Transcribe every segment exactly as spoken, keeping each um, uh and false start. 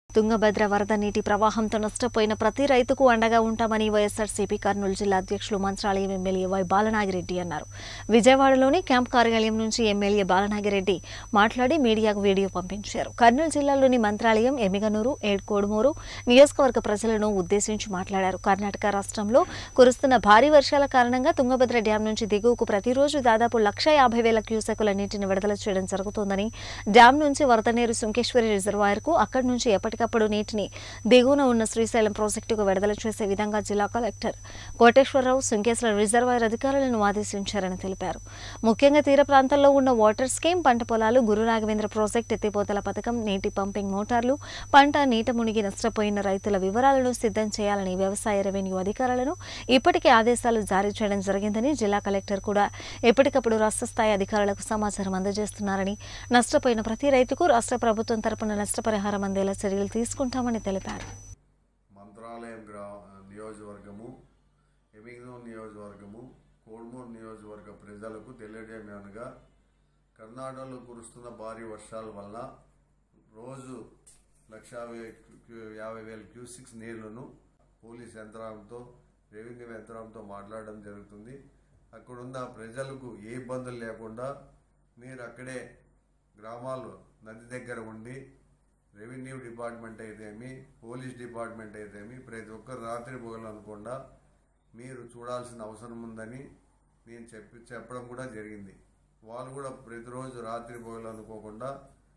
తుంగభద్ర వరద నీటి ప్రవాహంతో నష్టపోయిన ప్రతి రైతుకు అండగా ఉంటామని వైఎస్ఆర్సీపీ కర్నూలు జిల్లా అధ్యక్షులు మంత్రాలయం ఎమ్మెల్యే వై బాలనాగిరెడ్డి అన్నారు. విజయవాడలోని క్యాంప్ కార్యాలయం నుంచి ఎమ్మెల్యే బాలనాగిరెడ్డి మాట్లాడి మీడియాకు వీడియో పంపించారు. కర్నూలు జిల్లాలోని మంత్రాలయం, ఎమ్మిగనూరు, ఏడ్కోడుమూరు నియోజకవర్గ ప్రజలను ఉద్దేశించి మాట్లాడారు. కర్ణాటక రాష్ట్రంలో కురుస్తున్న భారీ వర్షాల కారణంగా తుంగభద్ర డ్యాం నుంచి దిగువకు ప్రతిరోజు దాదాపు లక్ష యాభై వేల క్యూసెక్కుల నీటిని విడుదల చేయడం జరుగుతోందని, డ్యాం నుంచి వరద నీరు సుంకేశ్వరి రిజర్వాయర్కు, అక్కడి నుంచి ఎప్పటి అప్పుడు నీటిని దిగువన ఉన్న శ్రీశైలం ప్రాజెక్టుకు విడుదల చేసే విధంగా జిల్లా కలెక్టర్ కోటేశ్వరరావు సుంకేశ్వర రిజర్వాయర్ అధికారులను ఆదేశించారని తెలిపారు. ముఖ్యంగా తీర ప్రాంతాల్లో ఉన్న వాటర్ స్కీమ్, పంట పొలాలు, గురు రాఘవేంద్ర ప్రాజెక్టు, ఎత్తిపోతల పథకం, నీటి పంపింగ్ మోటార్లు, పంట నీట మునిగి నష్టపోయిన రైతుల వివరాలను సిద్ధం చేయాలని వ్యవసాయ రెవెన్యూ అధికారులను ఇప్పటికే ఆదేశాలు జారీ చేయడం జరిగిందని, జిల్లా కలెక్టర్ కూడా ఎప్పటికప్పుడు రాష్ట్ర స్థాయి అధికారులకు సమాచారం అందజేస్తున్నారని, నష్టపోయిన ప్రతి రైతుకు రాష్ట్ర ప్రభుత్వం తరపున నష్టపరిహారం అందేలా చర్యలు తీసుకుంటామని తెలిపారు. మంత్రాలయం నియోజకవర్గము, ఎమిగ్నూరు నియోజకవర్గము, కోడుమూరు నియోజకవర్గ ప్రజలకు తెలియజేయమనగా కర్ణాటకలో కురుస్తున్న భారీ వర్షాల వల్ల రోజు లక్ష యాభై వేల క్యూసిక్స్ నీళ్లను పోలీస్ యంత్రాంగంతో, రెవెన్యూ యంత్రాంగంతో మాట్లాడడం జరుగుతుంది. అక్కడున్న ప్రజలకు ఏ ఇబ్బందులు లేకుండా మీరు అక్కడే గ్రామాలు నది దగ్గర ఉండి రెవెన్యూ డిపార్ట్మెంట్ అయితేమి, పోలీస్ డిపార్ట్మెంట్ అయితేమి ప్రతి ఒక్కరు రాత్రి పొగలు అనుకుండా మీరు చూడాల్సిన అవసరం ఉందని నేను చెప్పి చెప్పడం కూడా జరిగింది. వాళ్ళు కూడా ప్రతిరోజు రాత్రి పొగలు అనుకోకుండా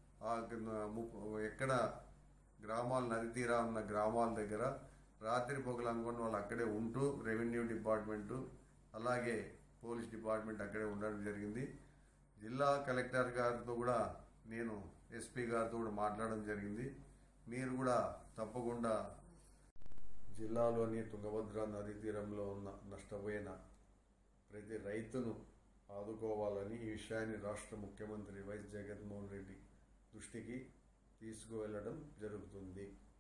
ఎక్కడ గ్రామాలు నది తీరా ఉన్న గ్రామాల దగ్గర రాత్రి పొగలు అనుకుని వాళ్ళు అక్కడే ఉంటూ రెవెన్యూ డిపార్ట్మెంటు అలాగే పోలీస్ డిపార్ట్మెంట్ అక్కడే ఉండడం జరిగింది. జిల్లా కలెక్టర్ గారితో కూడా నేను ఎస్పీ గారితో కూడా మాట్లాడడం జరిగింది. మీరు కూడా తప్పకుండా జిల్లాలోని తుంగభద్ర నదీ తీరంలో ఉన్న నష్టపోయిన ప్రతి రైతును ఆదుకోవాలని ఈ విషయాన్ని రాష్ట్ర ముఖ్యమంత్రి వైఎస్ జగన్మోహన్ రెడ్డి దృష్టికి తీసుకువెళ్ళడం జరుగుతుంది.